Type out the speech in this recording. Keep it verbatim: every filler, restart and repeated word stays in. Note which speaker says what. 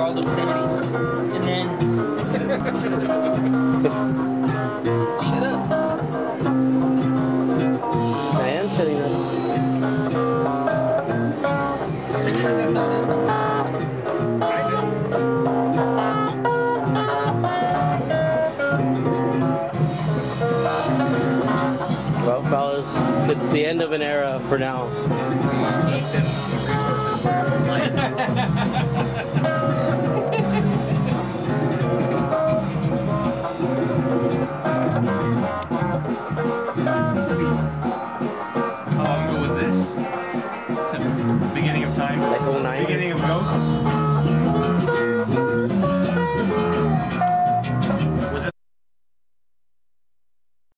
Speaker 1: called obscenities. And then... Shut up.
Speaker 2: I am shutting up.
Speaker 1: That's all it is.
Speaker 2: Well, fellas, it's the end of an era for now.
Speaker 3: We looked at the resources for life.